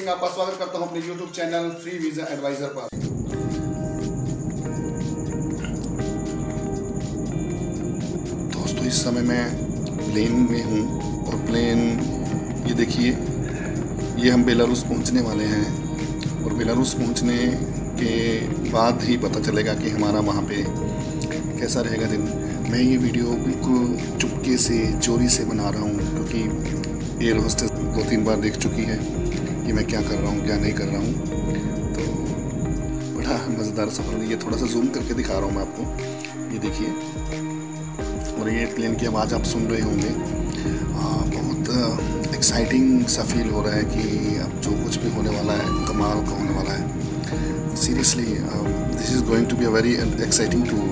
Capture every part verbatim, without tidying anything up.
आपका स्वागत करता हूं अपने YouTube channel free visa advisor पर। दोस्तों इस समय मैं प्लेन में हूं और प्लेन ये देखिए, ये हम बेलारूस पहुंचने वाले हैं और बेलारूस पहुंचने के बाद ही पता चलेगा कि हमारा वहां पे कैसा रहेगा दिन। मैं ये वीडियो बिल्कुल चुपके से चोरी से बना रहा हूँ क्योंकि एयर होस्टेस दो तीन बार देख चुकी है कि मैं क्या कर रहा हूँ क्या नहीं कर रहा हूँ। तो बड़ा मज़ेदार सफ़र है। ये थोड़ा सा जूम करके दिखा रहा हूँ मैं आपको, ये देखिए। और ये प्लेन की आवाज़ आप सुन रहे होंगे। आ, बहुत एक्साइटिंग सा फील हो रहा है कि अब जो कुछ भी होने वाला है कमाल का होने वाला है। Seriously this is going to be a very exciting to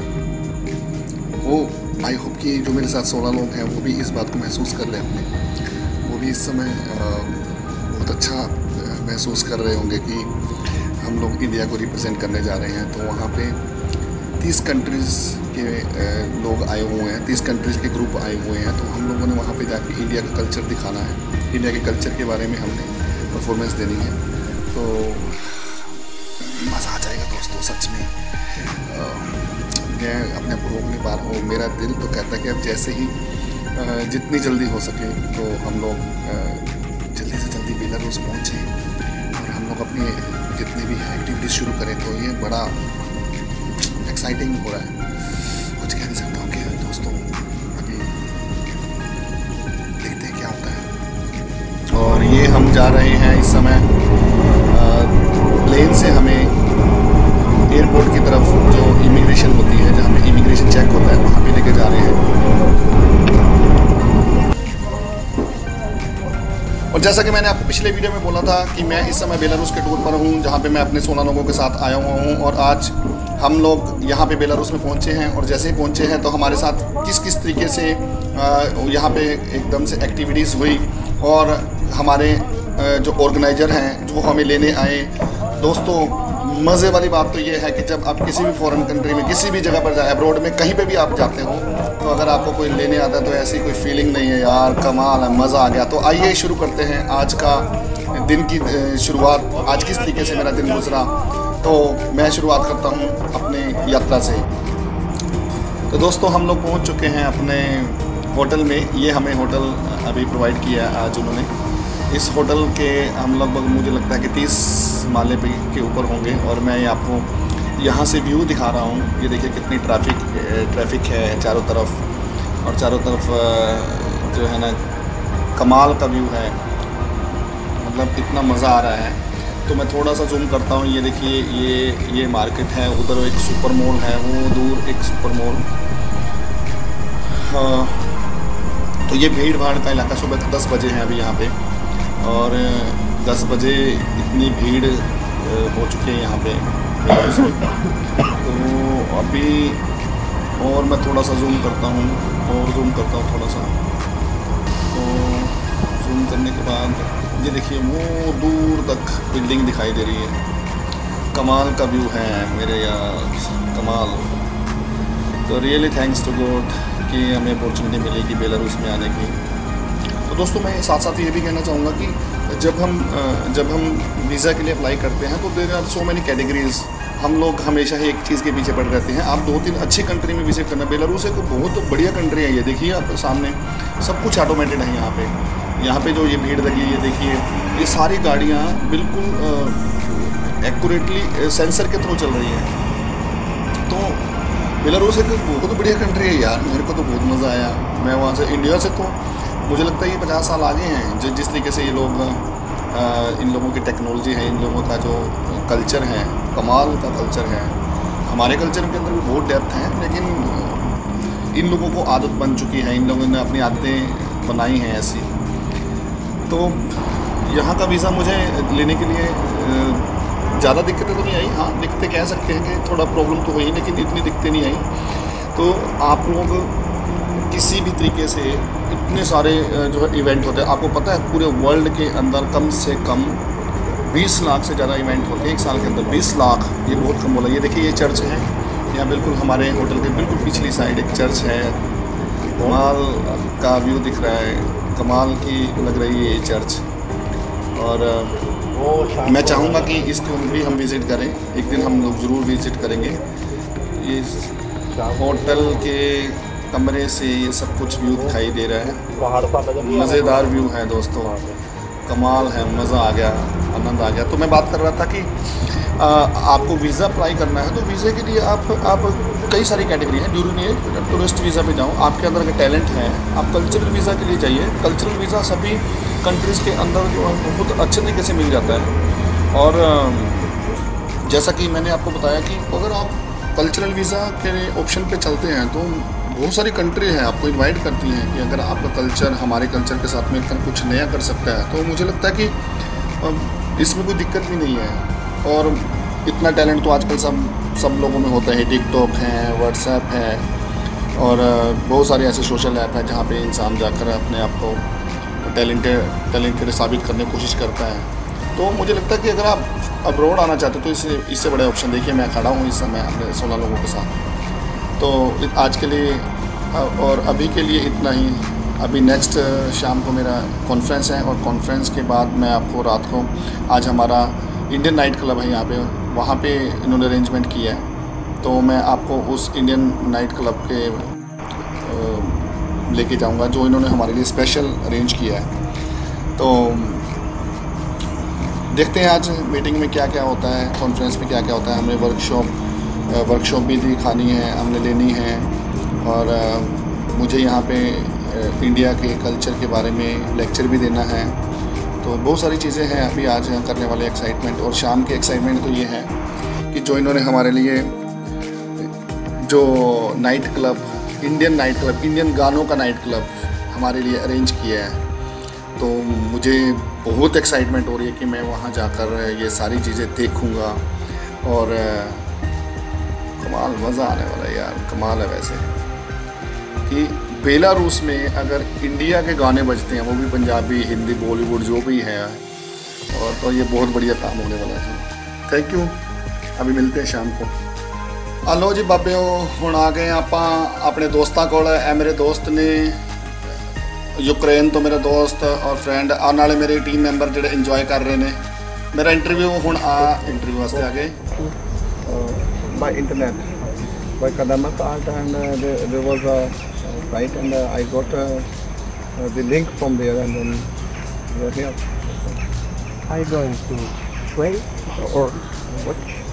वो आई होप कि जो मेरे साथ सोलह लोग हैं वो भी इस बात को महसूस कर रहे होंगे। वो भी इस समय बहुत अच्छा महसूस कर रहे होंगे कि हम लोग इंडिया को रिप्रेजेंट करने जा रहे हैं। तो वहाँ पे तीस कंट्रीज़ के लोग आए हुए हैं, तीस कंट्रीज़ के ग्रुप आए हुए हैं। तो हम लोगों ने वहाँ पे जाके इंडिया का कल्चर दिखाना है, इंडिया के कल्चर के बारे में हमने परफॉर्मेंस देनी है। तो मज़ा आ जाएगा दोस्तों सच में। मैं अपने आप को रोक नहीं पा रहा हूँ। मेरा दिल तो कहता है कि अब जैसे ही जितनी जल्दी हो सके तो हम लोग जल्दी से जल्दी बेलारूस पहुँचें और हम लोग अपनी जितनी भी एक्टिविटीज़ शुरू करें। तो ये बड़ा एक्साइटिंग हो रहा है, कुछ कह नहीं सकता हूँ कि दोस्तों अभी देखते हैं क्या होता है। और ये हम जा रहे हैं इस समय प्लेन से हमें एयरपोर्ट की तरफ, जो इमिग्रेशन होती है जहाँ पे इमिग्रेशन चेक होता है वहाँ पे लेके जा रहे हैं। और जैसा कि मैंने आपको पिछले वीडियो में बोला था कि मैं इस समय बेलारूस के टूर पर हूँ जहाँ पे मैं अपने सोलह लोगों के साथ आया हुआ हूँ। और आज हम लोग यहाँ पे बेलारूस में पहुँचे हैं और जैसे ही पहुँचे हैं तो हमारे साथ किस किस तरीके से यहाँ पे एकदम से एक्टिविटीज़ हुई और हमारे जो ऑर्गेनाइज़र हैं जो हमें लेने आए। दोस्तों मज़े वाली बात तो ये है कि जब आप किसी भी फॉरेन कंट्री में किसी भी जगह पर जाए, अब्रॉड में कहीं पे भी आप जाते हो, तो अगर आपको कोई लेने आता है तो ऐसी कोई फीलिंग नहीं है यार, कमाल है, मज़ा आ गया। तो आइए शुरू करते हैं आज का दिन की शुरुआत। आज किस तरीके से मेरा दिन गुजरा, तो मैं शुरुआत करता हूँ अपने यात्रा से। तो दोस्तों हम लोग पहुँच चुके हैं अपने होटल में। ये हमें होटल अभी प्रोवाइड किया है आज उन्होंने। इस होटल के हम लगभग मुझे लगता है कि तीस माले पे के ऊपर होंगे। और मैं आपको यहाँ से व्यू दिखा रहा हूँ। ये देखिए कितनी ट्रैफिक ट्रैफिक है चारों तरफ, और चारों तरफ जो है ना कमाल का व्यू है, मतलब इतना मज़ा आ रहा है। तो मैं थोड़ा सा जूम करता हूँ। ये देखिए ये ये मार्केट है, उधर एक सुपर मॉल है, वो दूर एक सुपर मॉल। हाँ, तो ये भीड़ भाड़ का इलाका। सुबह दस बजे हैं अभी यहाँ पे और दस बजे इतनी भीड़ हो चुकी है यहाँ पे। तो अभी और मैं थोड़ा सा जूम करता हूँ और जूम करता हूँ थोड़ा सा। तो जूम करने के बाद ये देखिए वो दूर तक बिल्डिंग दिखाई दे रही है। कमाल का व्यू है मेरे यार, कमाल। तो रियली थैंक्स टू गॉड कि हमें अपॉर्चुनिटी मिलेगी बेलारूस में आने की। तो दोस्तों मैं साथ साथ ये भी कहना चाहूँगा कि जब हम जब हम वीज़ा के लिए अप्लाई करते हैं तो there are so many categories. हम लोग हमेशा ही एक चीज़ के पीछे पड़ रहते हैं। आप दो तीन अच्छी कंट्री में विजिट करना। बेलारूस एक बहुत बढ़िया कंट्री है। ये देखिए आप सामने सब कुछ ऑटोमेटेड है यहाँ पे। यहाँ पे जो ये भीड़ लगी है, ये देखिए ये सारी गाड़ियाँ बिल्कुल एक्यूरेटली सेंसर के थ्रू चल रही हैं। तो बेलारूस एक बहुत बढ़िया कंट्री है यार, मेरे को तो बहुत मज़ा आया। मैं वहाँ से इंडिया से तो मुझे लगता है ये पचास साल आगे हैं। जो जिस तरीके से ये लोग आ, इन लोगों की टेक्नोलॉजी है, इन लोगों का जो कल्चर है, कमाल का कल्चर है। हमारे कल्चर के अंदर भी बहुत डेप्थ है, लेकिन इन लोगों को आदत बन चुकी है, इन लोगों ने अपनी आदतें बनाई हैं ऐसी। तो यहाँ का वीज़ा मुझे लेने के लिए ज़्यादा दिक्कतें तो नहीं आई। हाँ, दिक्कतें कह सकते हैं कि थोड़ा प्रॉब्लम तो हुई, लेकिन इतनी दिक्कतें नहीं आई। तो आप लोग किसी भी तरीके से इतने सारे जो है इवेंट होते हैं, आपको पता है पूरे वर्ल्ड के अंदर कम से कम बीस लाख से ज़्यादा इवेंट होते हैं एक साल के अंदर। बीस लाख ये बहुत कम बोला। ये देखिए ये चर्च है यहाँ बिल्कुल हमारे होटल के बिल्कुल पिछली साइड एक चर्च है। कमाल का व्यू दिख रहा है, कमाल की लग रही है ये चर्च। और मैं चाहूँगा कि इसको भी हम विज़िट करें, एक दिन हम लोग ज़रूर विज़िट करेंगे। इस होटल के कमरे से ये सब कुछ व्यू दिखाई दे रहा है, मज़ेदार व्यू है दोस्तों, कमाल है, मज़ा आ गया, आनंद आ गया। तो मैं बात कर रहा था कि आ, आपको वीज़ा अप्लाई करना है तो वीज़े के लिए आप आप कई सारी कैटेगरी हैं। जरूरी नहीं है टूरिस्ट वीज़ा पे जाऊँ, आपके अंदर अगर टैलेंट है आप कल्चरल वीज़ा के लिए जाइए। कल्चरल वीज़ा सभी कंट्रीज़ के अंदर जो है बहुत अच्छे तरीके से मिल जाता है। और जैसा कि मैंने आपको बताया कि अगर आप कल्चरल वीज़ा के ऑप्शन पे चलते हैं तो बहुत सारी कंट्री हैं आपको इनवाइट करती हैं कि अगर आपका कल्चर हमारे कल्चर के साथ में इतना कुछ नया कर सकता है तो मुझे लगता है कि इसमें कोई दिक्कत भी नहीं है। और इतना टैलेंट तो आजकल सब सब लोगों में होता है, टिकटॉक है, व्हाट्सएप है और बहुत सारे ऐसे सोशल ऐप हैं जहाँ पे इंसान जाकर अपने आप को टैलेंटेड टैलेंटेड साबित करने की कोशिश करता है। तो मुझे लगता है कि अगर आप अब्रॉड आना चाहते हो तो इससे इससे बड़े ऑप्शन देखिए, मैं खड़ा हूँ इस समय अपने सोलह लोगों के साथ। तो आज के लिए और अभी के लिए इतना ही। अभी नेक्स्ट शाम को मेरा कॉन्फ्रेंस है और कॉन्फ्रेंस के बाद मैं आपको रात को, आज हमारा इंडियन नाइट क्लब है यहाँ पे, वहाँ पे इन्होंने अरेंजमेंट किया है, तो मैं आपको उस इंडियन नाइट क्लब के लेके जाऊँगा जो इन्होंने हमारे लिए स्पेशल अरेंज किया है। तो देखते हैं आज मीटिंग में क्या क्या होता है, कॉन्फ्रेंस में क्या क्या होता है। हमें वर्कशॉप वर्कशॉप भी दिखानी है, हमने लेनी है और मुझे यहाँ पे इंडिया के कल्चर के बारे में लेक्चर भी देना है। तो बहुत सारी चीज़ें हैं अभी आज करने वाले एक्साइटमेंट। और शाम के एक्साइटमेंट तो ये है कि जो इन्होंने हमारे लिए जो night club, Indian night club, Indian गानों का नाइट क्लब हमारे लिए अरेंज किया है, तो मुझे बहुत एक्साइटमेंट हो रही है कि मैं वहाँ जाकर ये सारी चीज़ें देखूँगा और कमाल, मज़ा आने वाला है यार, कमाल है। वैसे कि बेलारूस में अगर इंडिया के गाने बजते हैं, वो भी पंजाबी, हिंदी, बॉलीवुड जो भी है, और तो ये बहुत बढ़िया काम होने वाला है। थैंक यू, अभी मिलते हैं शाम को। हलो जी बाबेओ, हुण आ गए आप अपने दोस्तों कोल। ए मेरे दोस्त ने यूक्रेन तो, मेरा दोस्त और फ्रेंड और नाले मेरे टीम मैंबर जोड़े इंजॉय कर रहे हैं मेरा इंटरव्यू। हुण आ इंटरव्यू वास्ते आ गए by internet, by Kadamat art, and uh, there, there was a site and uh, I got uh, uh, the link from there, and then we are here. Are you going to play or what?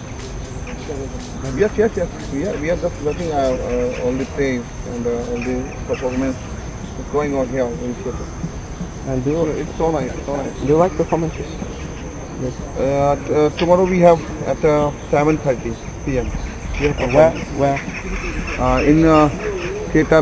Yes, yes, yes. We are we are just watching uh, uh, all the plays and uh, all the performance going on here in theater. And do you, It's so nice, so nice. do you like performances? Yes. Uh, t- uh, tomorrow we have at uh, seven thirty p m We have Where? performance. Where? Uh, in uh, theater.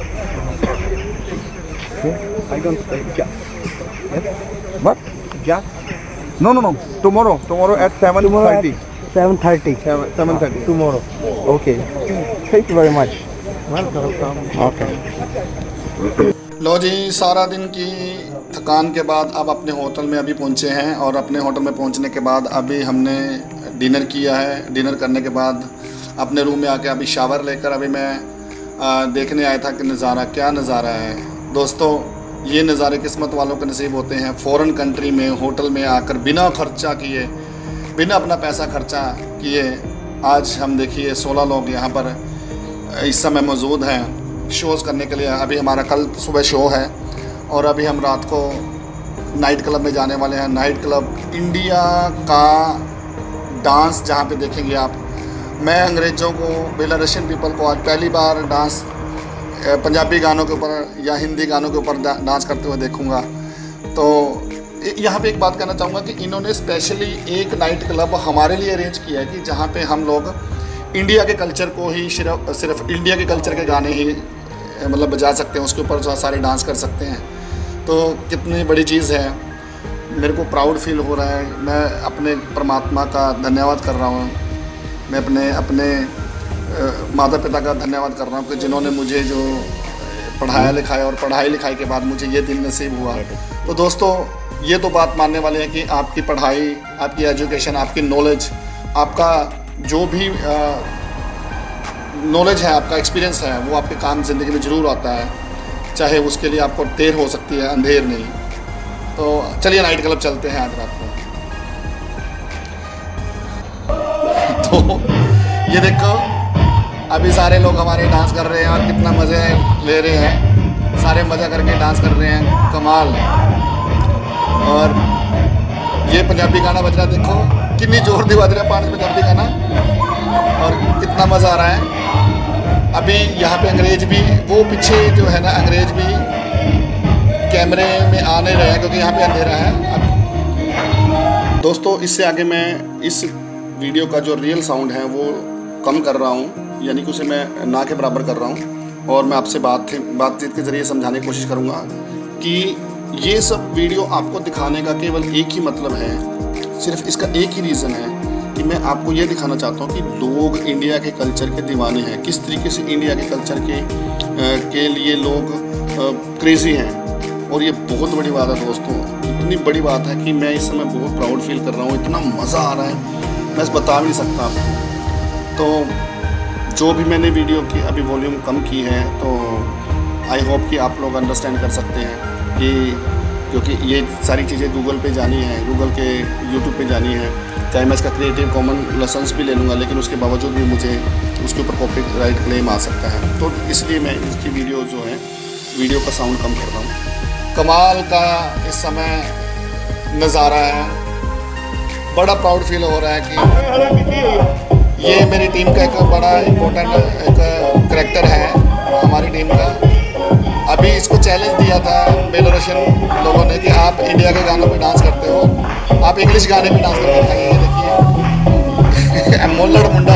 I don't play jazz. Yes. What? Jazz. No, no, no. Tomorrow, tomorrow at seven thirty. Seven thirty. Seven seven thirty. Tomorrow. Okay. Thank you very much. Welcome. Okay. लो जी, सारा दिन की थकान के बाद अब अपने होटल में अभी पहुंचे हैं और अपने होटल में पहुंचने के बाद अभी हमने डिनर किया है। डिनर करने के बाद अपने रूम में आके अभी शावर लेकर अभी मैं आ, देखने आया था कि नज़ारा, क्या नज़ारा है दोस्तों। ये नज़ारे किस्मत वालों के नसीब होते हैं, फ़ॉरेन कंट्री में होटल में आकर बिना खर्चा किए, बिना अपना पैसा खर्चा किए। आज हम देखिए सोलह लोग यहाँ पर इस समय मौजूद हैं शोज़ करने के लिए। अभी हमारा कल सुबह शो है और अभी हम रात को नाइट क्लब में जाने वाले हैं। नाइट क्लब इंडिया का डांस जहाँ पे देखेंगे आप। मैं अंग्रेज़ों को, बेलारूसियन पीपल को आज पहली बार डांस पंजाबी गानों के ऊपर या हिंदी गानों के ऊपर डांस करते हुए देखूँगा। तो यहाँ पे एक बात कहना चाहूँगा कि इन्होंने स्पेशली एक नाइट क्लब हमारे लिए अरेंज किया है कि जहाँ पे हम लोग इंडिया के कल्चर को ही सिर्फ सिर्फ इंडिया के कल्चर के गाने ही मतलब बजा सकते हैं, उसके ऊपर सारे डांस कर सकते हैं। तो कितनी बड़ी चीज़ है, मेरे को प्राउड फील हो रहा है। मैं अपने परमात्मा का धन्यवाद कर रहा हूँ, मैं अपने अपने माता पिता का धन्यवाद कर रहा हूँ कि जिन्होंने मुझे जो पढ़ाया लिखाया और पढ़ाई लिखाई के बाद मुझे ये दिन नसीब हुआ। तो दोस्तों ये तो बात मानने वाले हैं कि आपकी पढ़ाई, आपकी एजुकेशन, आपकी नॉलेज, आपका जो भी नॉलेज है, आपका एक्सपीरियंस है, वो आपके काम ज़िंदगी में ज़रूर आता है, चाहे उसके लिए आपको देर हो सकती है, अंधेर नहीं। तो चलिए नाइट क्लब चलते हैं आज रात को। तो ये देखो अभी सारे लोग हमारे डांस कर रहे हैं और कितना मज़े ले रहे हैं, सारे मज़ा करके डांस कर रहे हैं, कमाल। और ये पंजाबी गाना बज रहा है, देखो कितनी जोर दी बज रहा है पांच पंजाबी गाना और कितना मज़ा आ रहा है। अभी यहाँ पे अंग्रेज भी, वो पीछे जो है ना अंग्रेज भी कैमरे में आ नहीं रहे हैं क्योंकि यहाँ पे अंधेरा है। अब दोस्तों इससे आगे मैं इस वीडियो का जो रियल साउंड है वो कम कर रहा हूँ, यानी कि उसे मैं ना के बराबर कर रहा हूँ और मैं आपसे बात बातचीत के ज़रिए समझाने की कोशिश करूँगा कि ये सब वीडियो आपको दिखाने का केवल एक ही मतलब है, सिर्फ इसका एक ही रीज़न है कि मैं आपको ये दिखाना चाहता हूँ कि लोग इंडिया के कल्चर के दीवाने हैं, किस तरीके से इंडिया के कल्चर के आ, के लिए लोग क्रेज़ी हैं। और ये बहुत बड़ी बात है दोस्तों, इतनी बड़ी बात है कि मैं इस समय बहुत प्राउड फील कर रहा हूँ, इतना मज़ा आ रहा है मैं बता भी नहीं सकता आपको। तो जो भी मैंने वीडियो की अभी वॉल्यूम कम की है तो आई होप कि आप लोग अंडरस्टैंड कर सकते हैं कि क्योंकि ये सारी चीज़ें गूगल पे जानी है, गूगल के यूट्यूब पे जानी है, चाहे मैं इसका क्रिएटिव कॉमन लाइसेंस भी ले लूँगा लेकिन उसके बावजूद भी मुझे उसके ऊपर कॉपीराइट क्लेम आ सकता है। तो इसलिए मैं इसकी वीडियो जो है वीडियो का साउंड कम कर रहा हूँ। कमाल का इस समय नज़ारा है, बड़ा प्राउड फील हो रहा है कि ये मेरी टीम का एक बड़ा इम्पोर्टेंट एक करैक्टर है हमारी टीम का। अभी इसको चैलेंज दिया था बेलोरशियन लोगों ने कि आप इंडिया के गानों पे डांस करते हो, आप इंग्लिश गाने पे डांस करके दिखाइए। ये देखिए मोल्लड़ मुंडा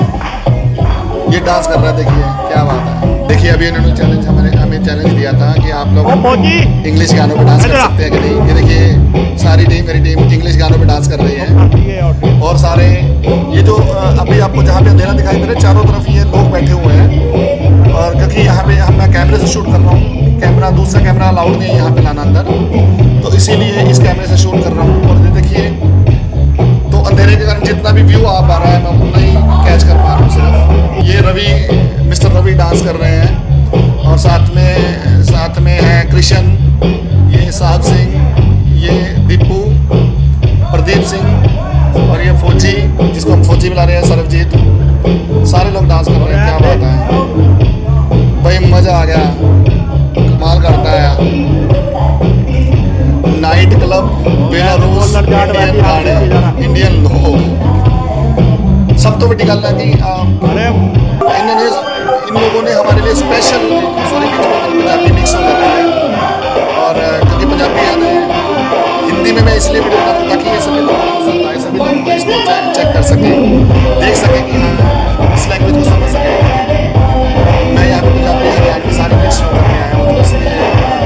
ये डांस कर रहा है, देखिए क्या बात है। देखिए अभी इन्होंने चैलेंज हमारे हमें चैलेंज दिया था कि आप लोग इंग्लिश गानों पे डांस कर सकते हैं कि नहीं। ये देखिए सारी टीम मेरी टीम इंग्लिश गानों पे डांस कर रही है और सारे ये जो अभी आपको जहाँ पे अंधेरा दिखाई दे रहा है चारों तरफ ये लोग बैठे हुए हैं और क्योंकि यहाँ पे हम मैं कैमरे से शूट कर रहा हूँ, कैमरा दूसरा कैमरा अलाउड नहीं है यहाँ पे लाना अंदर, तो इसीलिए इस कैमरे से शूट कर रहा हूँ। और ये देखिए तो अंधेरे के कारण जितना भी व्यू आ पा रहा है मैं उतना ही कैच कर पा रहा हूँ सिर्फ। ये रवि मिस्टर रवि डांस कर रहे हैं और साथ में साथ में है कृष्ण, ये साहब सिंह, ये दीपू, प्रदीप सिंह और ये फौजी जिसको हम फौजी बुला रहे हैं सरबजीत, सारे लोग डांस कर रहे हैं। क्या बात है भाई, मज़ा आ गया, कमाल करता है। नाइट क्लब बेलारूस इंडियन गाने इंडियन लोग सब तो बड़ी गल है कि इन्होंने इन लोगों ने हमारे लिए स्पेशल सॉरी पंजाबी मिक्स हो जाती है और क्योंकि पंजाबी याद है हिंदी में मैं इसलिए वीडियो बना रहा हूँ ताकि ये सभी लोग पसंद आए, सभी लोग इसको चेक कर सकें, देख सकें कि हाँ इस लैंग्वेज को समझ सकें। मैं यहाँ पे पंजाबी हरियाणवी सारी मिक्स करके आया हूँ तो इसलिए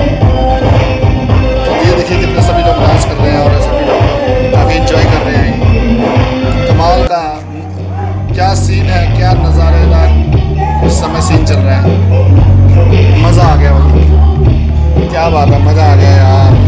तो ये देखिए कितने सभी लोग डांस कर रहे हैं और सभी लोग काफ़ी इंजॉय कर रहे हैं। कमाल का क्या सीन है, क्या नज़ारेदार इस समय सीन चल रहा है, मज़ा आ गया भाई, क्या बात है, मज़ा आ गया यार।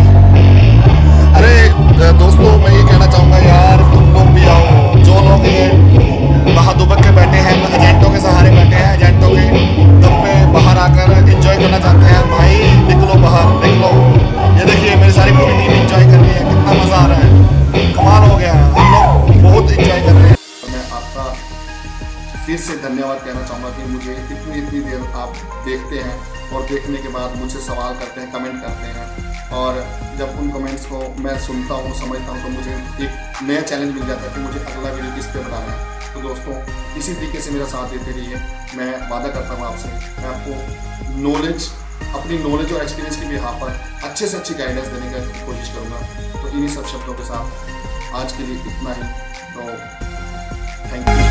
अरे दोस्तों मैं ये कहना चाहूँगा यार तुम लोग भी आओ, जो लोग ये बाहर दुबक के बैठे हैं, एजेंटों के सहारे बैठे हैं, एजेंटों के दम पे बाहर आकर एंजॉय करना चाहते हैं, भाई निकलो बाहर, निकलो। ये देखिए मेरी सारी पूरी टीम एंजॉय कर रही है, कितना मज़ा आ रहा है, कमाल हो गया, हम लोग बहुत एंजॉय कर रहे हैं। मैं आपका फिर से धन्यवाद कहना चाहूँगा कि मुझे इतनी इतनी देर आप देखते हैं और देखने के बाद मुझसे सवाल करते हैं, कमेंट करते हैं और जब उन कमेंट्स को मैं सुनता हूँ, समझता हूँ तो मुझे एक नया चैलेंज मिल जाता है कि मुझे अगला वीडियो किस पे बनाना है। तो दोस्तों इसी तरीके से मेरा साथ देते रहिए, मैं वादा करता हूँ आपसे मैं आपको नॉलेज अपनी नॉलेज और एक्सपीरियंस के बिहाफ पर अच्छे से अच्छी गाइडेंस देने की कोशिश करूँगा। तो इन्हीं सब शब्दों के साथ आज के लिए इतना ही, तो थैंक यू।